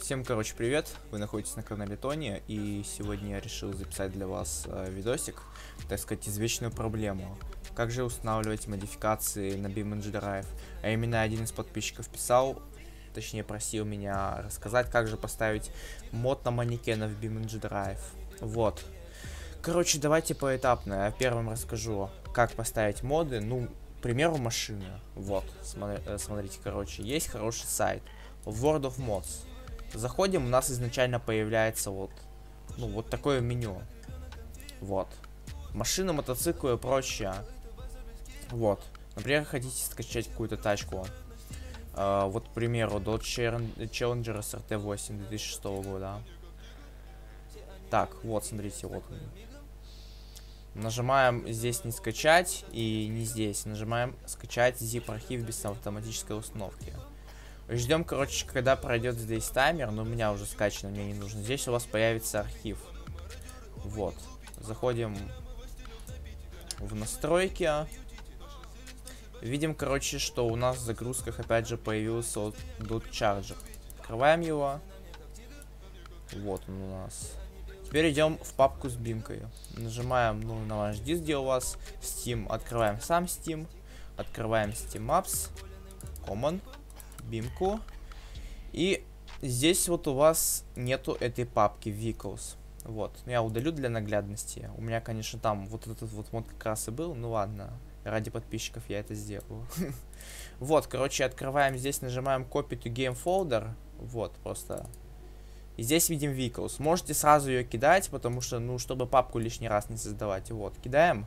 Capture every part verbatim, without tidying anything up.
Всем, короче, привет! Вы находитесь на канале Тони, и сегодня я решил записать для вас э, видосик, так сказать, извечную проблему. Как же устанавливать модификации на BeamNG Drive? А именно один из подписчиков писал, точнее просил меня рассказать, как же поставить мод на манекена в BeamNG Drive. Вот. Короче, давайте поэтапно. Я первым расскажу, как поставить моды. Ну, к примеру, машины. Вот, смотрите, короче, есть хороший сайт World of Mods. Заходим, у нас изначально появляется вот, ну, вот такое меню. Вот. Машины, мотоциклы и прочее. Вот. Например, хотите скачать какую-то тачку. Uh, вот, к примеру, Dodge Challenger эс эр ти восемь две тысячи шестого года. Так, вот, смотрите, вот. Нажимаем здесь не скачать и не здесь. Нажимаем скачать zip архив без автоматической установки. Ждем, короче, когда пройдет здесь таймер, но у меня уже скачано, мне не нужно. Здесь у вас появится архив. Вот. Заходим в настройки. Видим, короче, что у нас в загрузках опять же появился вот Dodge Charger. Открываем его. Вот он у нас. Теперь идем в папку с бимкой. Нажимаем, ну, на ваш диск, где у вас Steam. Открываем сам Steam. Открываем Steam Apps. Common. Бимку. И здесь вот у вас нету этой папки Vehicles. Вот. Я удалю для наглядности. У меня, конечно, там вот этот вот мод как раз и был. Ну ладно. Ради подписчиков я это сделаю. Вот, короче, открываем здесь, нажимаем Copy to Game Folder. Вот, просто. И здесь видим Vehicles. Можете сразу ее кидать, потому что, ну, чтобы папку лишний раз не создавать. Вот, кидаем.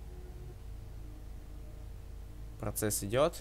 Процесс идет.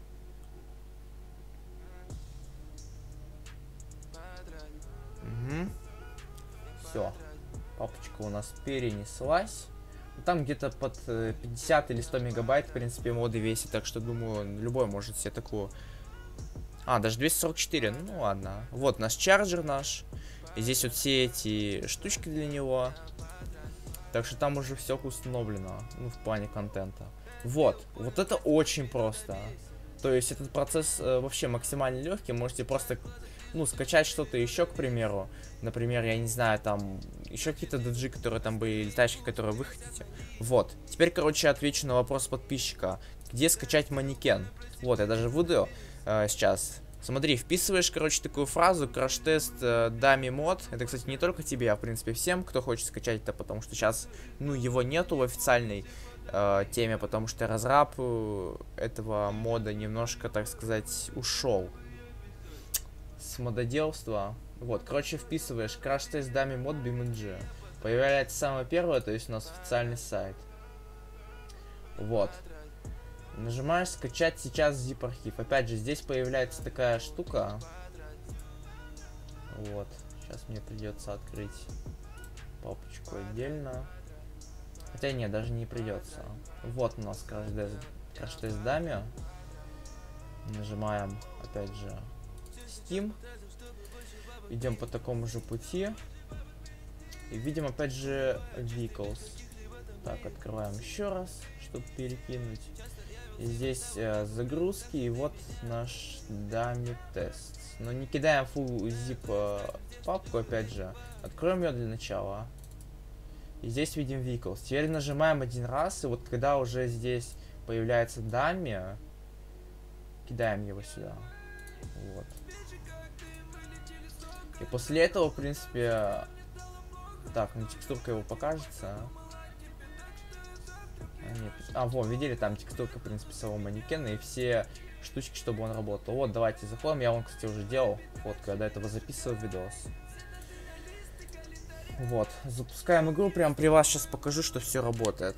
Угу. Все. Папочка у нас перенеслась. Там где-то под пятьдесят или сто мегабайт, в принципе, моды весит. Так что, думаю, любой может себе такую... А, даже двести сорок четыре. Ну, ладно. Вот наш чарджер наш. И здесь вот все эти штучки для него. Так что там уже все установлено. Ну, в плане контента. Вот. Вот это очень просто. То есть этот процесс э, вообще максимально легкий. Можете просто... Ну, скачать что-то еще, к примеру. Например, я не знаю, там, еще какие-то ди джи, которые там были, или тачки, которые вы хотите. Вот. Теперь, короче, отвечу на вопрос подписчика. Где скачать манекен? Вот, я даже выдаю э, сейчас. Смотри, вписываешь, короче, такую фразу, краш-тест э, дами мод. Это, кстати, не только тебе, а, в принципе, всем, кто хочет скачать это, потому что сейчас, ну, его нету в официальной э, теме, потому что разраб э, этого мода немножко, так сказать, ушел с мододелства. Вот, короче, вписываешь краш-тест дами мод BeamNG. Появляется самое первое, то есть у нас официальный сайт. Вот. Нажимаешь скачать сейчас zip архив. Опять же, здесь появляется такая штука. Вот. Сейчас мне придется открыть папочку отдельно. Хотя нет, даже не придется. Вот у нас краш-тест дами. Нажимаем, опять же, Steam. Идем по такому же пути. И видим опять же Vehicles. Так, открываем еще раз, чтобы перекинуть. И здесь э, загрузки. И вот наш dummy тест. Но не кидаем full zip э, папку, опять же. Откроем ее для начала. И здесь видим Vehicles. Теперь нажимаем один раз. И вот когда уже здесь появляется dummy, кидаем его сюда. Вот. И после этого, в принципе... Так, ну текстурка его покажется. А, нет. А, вот, видели, там текстурка, в принципе, самого манекена и все штучки, чтобы он работал. Вот, давайте заходим. Я вон, кстати, уже делал. Вот, когда этого записывал видос. Вот, запускаем игру. Прям при вас сейчас покажу, что все работает.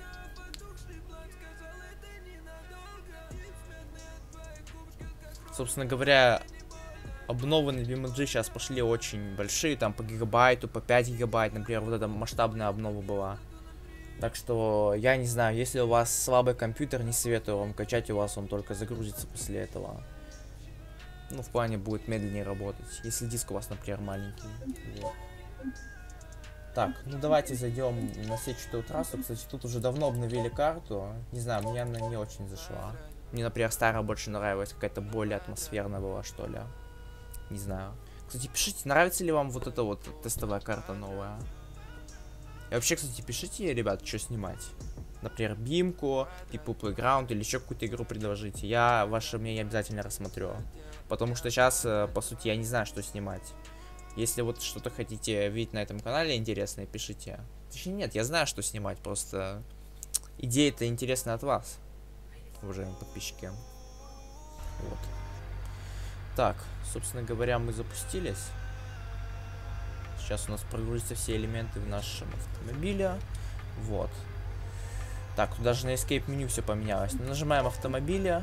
Собственно говоря... Обновы на BeamNG сейчас пошли очень большие, там по гигабайту, по пять гигабайт, например, вот эта масштабная обнова была. Так что, я не знаю, если у вас слабый компьютер, не советую вам качать, у вас он только загрузится после этого. Ну, в плане будет медленнее работать, если диск у вас, например, маленький. Вот. Так, ну давайте зайдем на сетчатую трассу. Кстати, тут уже давно обновили карту. Не знаю, мне она не очень зашла. Мне, например, старая больше нравилась, какая-то более атмосферная была, что ли. Не знаю. Кстати, пишите, нравится ли вам вот эта вот тестовая карта новая. И вообще, кстати, пишите, ребят, что снимать. Например, Бимку, People Playground или еще какую-то игру предложите. Я ваше мнение обязательно рассмотрю. Потому что сейчас, по сути, я не знаю, что снимать. Если вот что-то хотите видеть на этом канале интересное, пишите. Точнее, нет, я знаю, что снимать, просто идея-то интересна от вас, уважаемые подписчики. Вот. Так, собственно говоря, мы запустились. Сейчас у нас прогрузятся все элементы в нашем автомобиле. Вот. Так, тут даже на Escape меню все поменялось. Нажимаем автомобиля.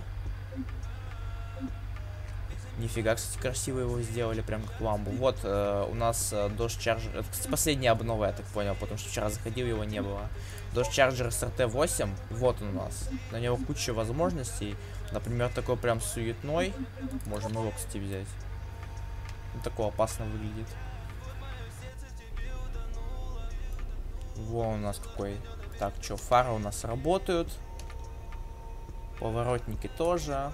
Нифига, кстати, красиво его сделали, прям как ламбу. Вот, э, у нас э, Dodge Charger. Это, кстати, последняя обнова, я так понял, потому что вчера заходил, его не было. Dodge Charger эс эр ти восемь, вот он у нас. На него куча возможностей. Например, такой прям суетной. Можем его, кстати, взять. Он такой опасно выглядит. Во у нас какой. Так, что, фары у нас работают. Поворотники тоже.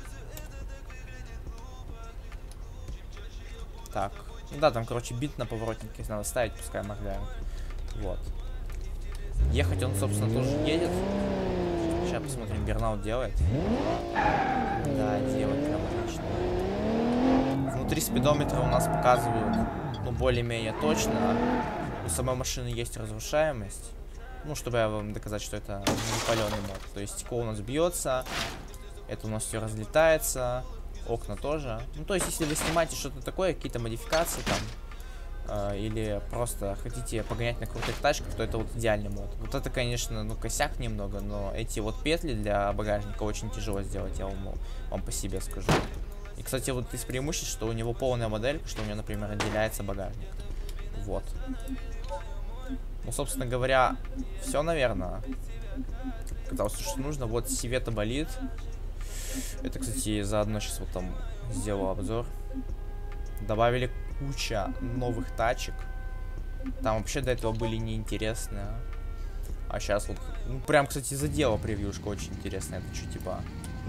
Так, ну да, там, короче, бит на поворотнике надо ставить, пускай моргаем. Вот. Ехать он, собственно, тоже едет. Сейчас посмотрим, Бернаут делает. Да, делает прям отлично. Внутри спидометра у нас показывают, ну, более-менее точно. У самой машины есть разрушаемость. Ну, чтобы я вам доказать, что это не паленый мод. То есть стекло у нас бьется, это у нас все разлетается. Окна тоже. Ну, то есть, если вы снимаете что-то такое, какие-то модификации там, э, или просто хотите погонять на крутых тачках, то это вот идеальный мод. Вот это, конечно, ну, косяк немного, но эти вот петли для багажника очень тяжело сделать, я вам, вам по себе скажу. И, кстати, вот из преимуществ, что у него полная модель, что у него, например, отделяется багажник. Вот. Ну, собственно говоря, все, наверное. Казалось, что нужно. Вот Сивета болит. Это, кстати, заодно сейчас вот там сделал обзор. Добавили куча новых тачек. Там вообще до этого были неинтересные. А сейчас вот, ну прям, кстати, задело превьюшка очень интересная. Это что, типа...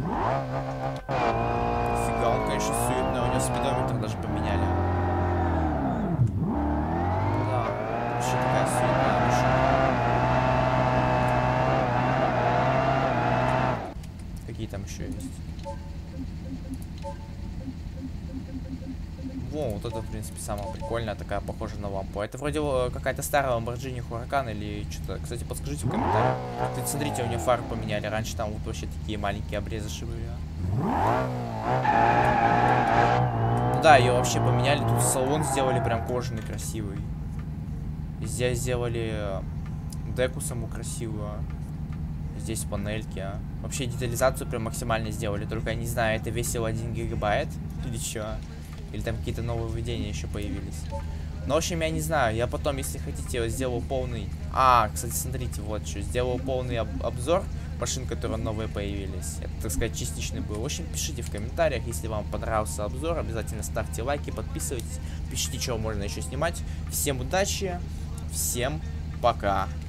Фига, он, конечно, суетный. У него спидометр даже поменяли. Да, вообще такая суетная машина. Какие там еще есть? Во, вот это, в принципе, самая прикольная, такая похожа на лампу. Это вроде какая-то старая Lamborghini Huracan или что-то. Кстати, подскажите в комментариях. Кстати, смотрите, у нее фары поменяли. Раньше там вот вообще такие маленькие обрезы были. Да, ее вообще поменяли. Тут салон сделали прям кожаный, красивый. Здесь сделали деку саму красивую. Здесь панельки. Вообще детализацию прям максимально сделали. Только я не знаю, это весило один гигабайт или что. Или там какие-то новые введения еще появились. Но, в общем, я не знаю. Я потом, если хотите, сделал полный... А, кстати, смотрите, вот что. Сделал полный об обзор машин, которые новые появились. Это, так сказать, частичный был. В общем, пишите в комментариях, если вам понравился обзор. Обязательно ставьте лайки, подписывайтесь. Пишите, что можно еще снимать. Всем удачи. Всем пока.